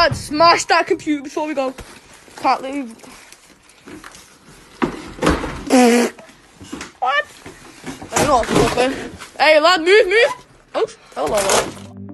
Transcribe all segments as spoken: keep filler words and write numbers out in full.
lad, smash that computer before we go. Can't leave. What? I don't know what's happening. Hey, lad, move, move. Oh, hello.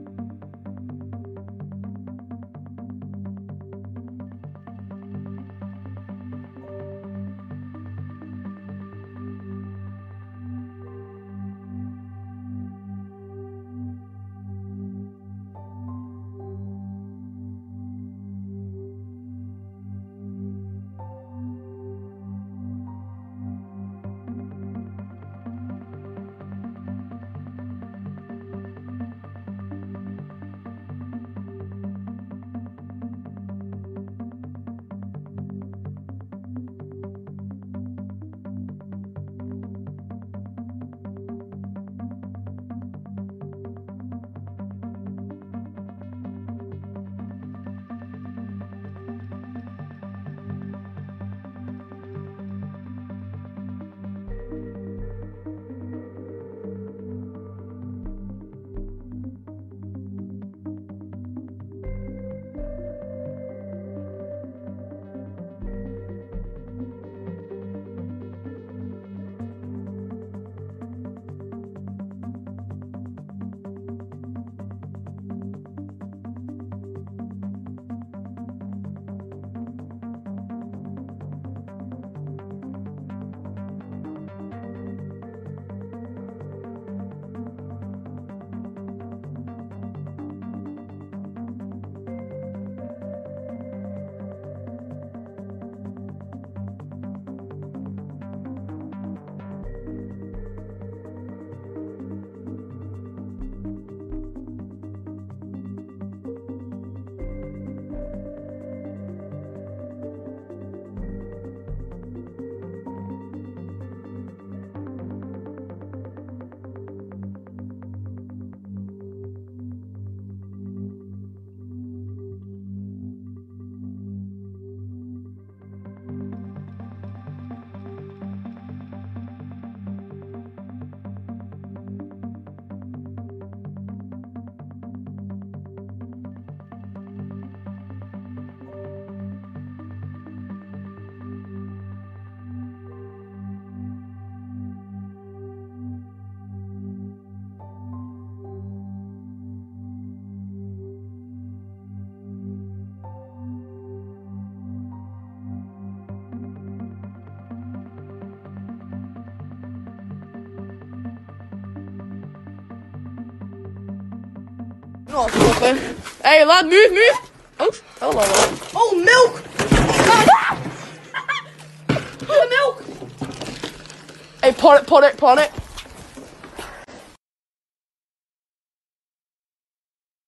Oh, hey, lad, move, move. Oh, hello. Oh, milk. Oh, milk. Hey, pot it, pot it, pot it.